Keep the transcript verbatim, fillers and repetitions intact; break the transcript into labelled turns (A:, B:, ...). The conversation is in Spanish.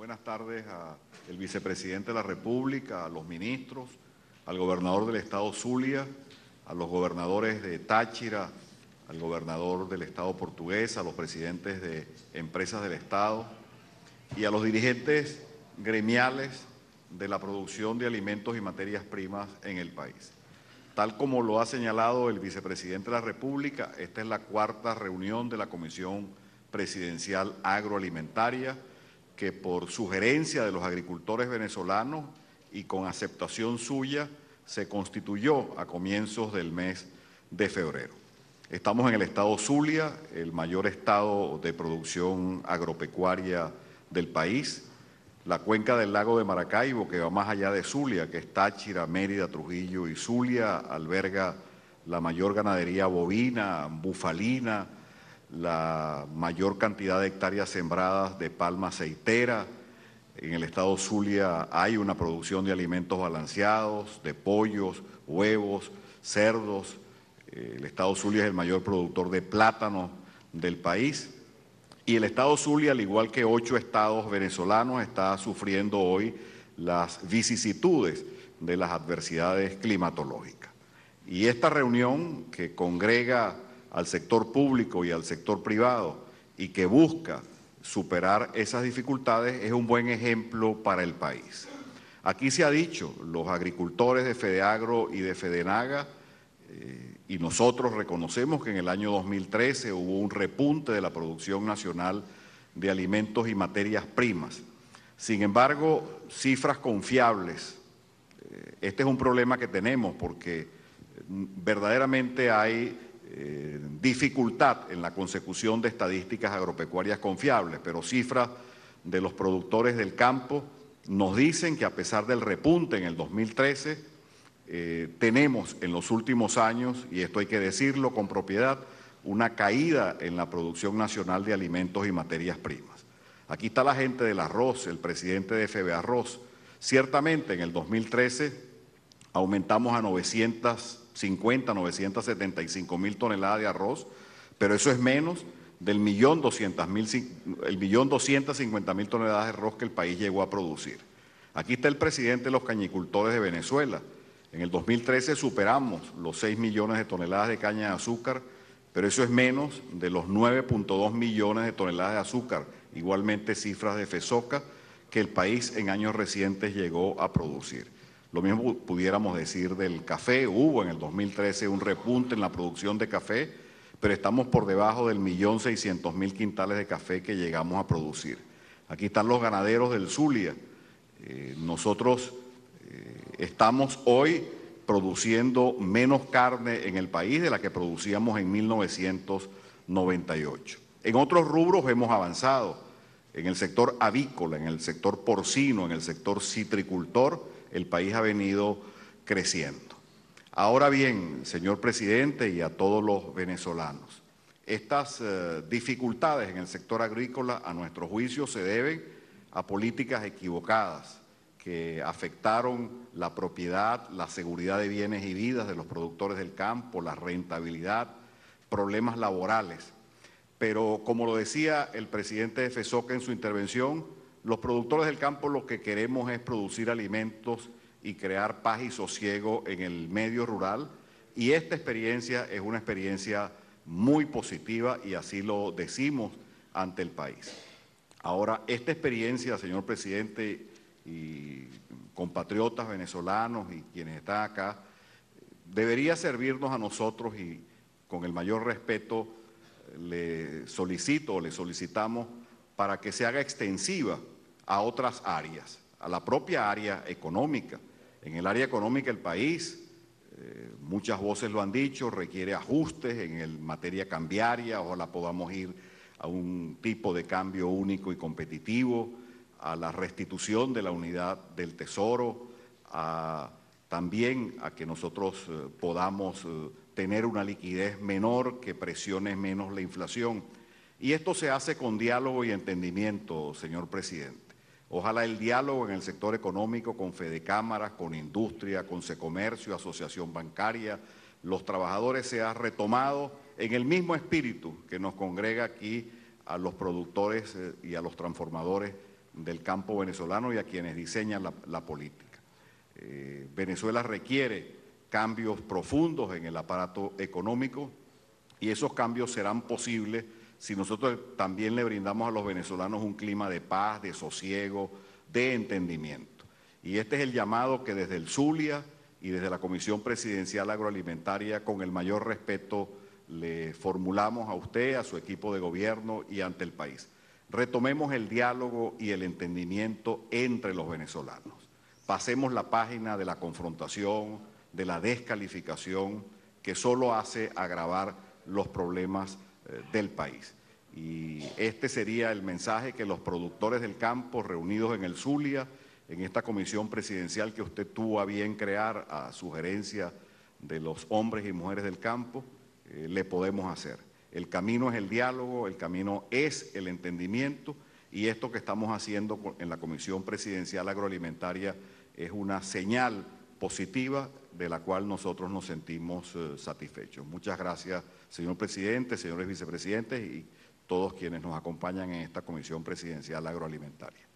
A: buenas tardes al vicepresidente de la República, a los ministros, al gobernador del estado Zulia, a los gobernadores de Táchira, al gobernador del estado portugués, a los presidentes de empresas del estado y a los dirigentes gremiales de la producción de alimentos y materias primas en el país. Tal como lo ha señalado el vicepresidente de la República, esta es la cuarta reunión de la Comisión Presidencial Agroalimentaria, que por sugerencia de los agricultores venezolanos y con aceptación suya se constituyó a comienzos del mes de febrero. Estamos en el estado Zulia, el mayor estado de producción agropecuaria del país. La cuenca del lago de Maracaibo, que va más allá de Zulia, que es Táchira, Mérida, Trujillo y Zulia, alberga la mayor ganadería bovina, bufalina, la mayor cantidad de hectáreas sembradas de palma aceitera. En el estado Zulia hay una producción de alimentos balanceados, de pollos, huevos, cerdos. El estado Zulia es el mayor productor de plátano del país. Y el estado Zulia, al igual que ocho estados venezolanos, está sufriendo hoy las vicisitudes de las adversidades climatológicas. Y esta reunión, que congrega al sector público y al sector privado y que busca superar esas dificultades, es un buen ejemplo para el país. Aquí se ha dicho, los agricultores de FEDEAGRO y de FEDENAGA, eh, y nosotros reconocemos que en el año dos mil trece hubo un repunte de la producción nacional de alimentos y materias primas. Sin embargo, cifras confiables, eh, este es un problema que tenemos porque verdaderamente hay Eh, dificultad en la consecución de estadísticas agropecuarias confiables, pero cifras de los productores del campo nos dicen que a pesar del repunte en el dos mil trece, eh, tenemos en los últimos años, y esto hay que decirlo con propiedad, una caída en la producción nacional de alimentos y materias primas. Aquí está la gente del arroz, el presidente de FEBEARROZ. Ciertamente en el dos mil trece aumentamos a novecientas cincuenta, novecientas setenta y cinco mil toneladas de arroz, pero eso es menos del millón doscientas mil, el millón doscientas cincuenta mil toneladas de arroz que el país llegó a producir. Aquí está el presidente de los cañicultores de Venezuela. En el dos mil trece superamos los seis millones de toneladas de caña de azúcar, pero eso es menos de los nueve punto dos millones de toneladas de azúcar, igualmente cifras de FESOCA, que el país en años recientes llegó a producir. Lo mismo pudiéramos decir del café. Hubo en el dos mil trece un repunte en la producción de café, pero estamos por debajo del millón seiscientos mil quintales de café que llegamos a producir. Aquí están los ganaderos del Zulia. Eh, nosotros eh, estamos hoy produciendo menos carne en el país de la que producíamos en mil novecientos noventa y ocho. En otros rubros hemos avanzado. En el sector avícola, en el sector porcino, en el sector citricultor, el país ha venido creciendo. Ahora bien, señor presidente y a todos los venezolanos, estas eh, dificultades en el sector agrícola, a nuestro juicio, se deben a políticas equivocadas que afectaron la propiedad, la seguridad de bienes y vidas de los productores del campo, la rentabilidad, problemas laborales. Pero como lo decía el presidente de FESOCA en su intervención, los productores del campo lo que queremos es producir alimentos y crear paz y sosiego en el medio rural, y esta experiencia es una experiencia muy positiva y así lo decimos ante el país. Ahora, esta experiencia, señor presidente y compatriotas venezolanos y quienes están acá, debería servirnos a nosotros y con el mayor respeto le solicito o le solicitamos para que se haga extensiva a otras áreas, a la propia área económica. En el área económica el país, eh, muchas voces lo han dicho, requiere ajustes en el materia cambiaria, ojalá podamos ir a un tipo de cambio único y competitivo, a la restitución de la unidad del tesoro, a, también a que nosotros eh, podamos eh, tener una liquidez menor que presione menos la inflación. Y esto se hace con diálogo y entendimiento, señor presidente. Ojalá el diálogo en el sector económico con Fedecámaras, con industria, con Secomercio, asociación bancaria, los trabajadores sea retomado en el mismo espíritu que nos congrega aquí a los productores y a los transformadores del campo venezolano y a quienes diseñan la, la política. Eh, Venezuela requiere cambios profundos en el aparato económico y esos cambios serán posibles si nosotros también le brindamos a los venezolanos un clima de paz, de sosiego, de entendimiento. Y este es el llamado que desde el Zulia y desde la Comisión Presidencial Agroalimentaria, con el mayor respeto, le formulamos a usted, a su equipo de gobierno y ante el país. Retomemos el diálogo y el entendimiento entre los venezolanos. Pasemos la página de la confrontación, de la descalificación, que solo hace agravar los problemas eh, del país. Y este sería el mensaje que los productores del campo reunidos en el Zulia, en esta comisión presidencial que usted tuvo a bien crear a sugerencia de los hombres y mujeres del campo, eh, le podemos hacer. El camino es el diálogo, el camino es el entendimiento y esto que estamos haciendo en la Comisión Presidencial Agroalimentaria es una señal positiva de la cual nosotros nos sentimos eh, satisfechos. Muchas gracias, señor presidente, señores vicepresidentes y todos quienes nos acompañan en esta Comisión Presidencial Agroalimentaria.